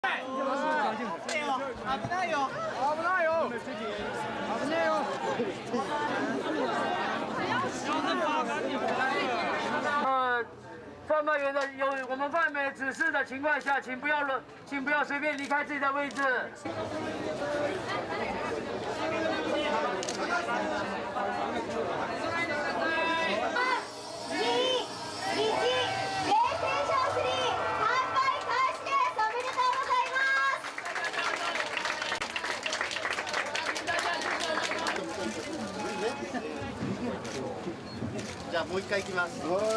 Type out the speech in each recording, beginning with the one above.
贩卖员的我们贩卖指示的情况下，请不要随便离开自己的位置。 じゃあもう一回行きます。すいません、後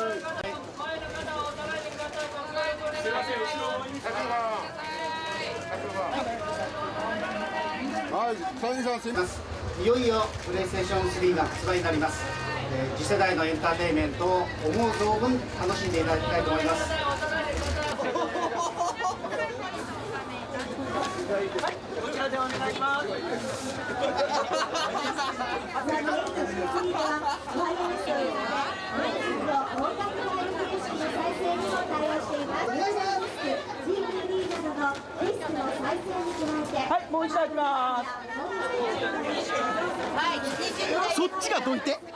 ろはい、川西さんすいません。いよいよプレイステーション3が発売になります。次世代のエンターテインメントを思う存分楽しんでいただきたいと思います。 こちらでお願いします。はい、もう一度開きます。 そっちがどいて。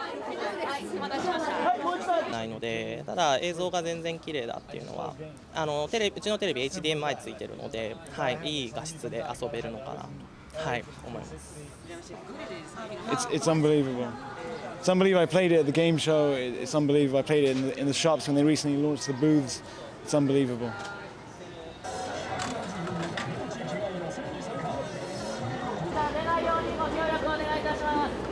ないので、ただ映像が全然綺麗だっていうのは、うちのテレビ HDMI ついてるので、はい、いい画質で遊べるのかな、はい、思います。 It's unbelievable. It's unbelievable. I played it at the game show. It's unbelievable. I played it in the shops when they recently launched the booths. It's unbelievable. 出ないようにご協力お願いいたします。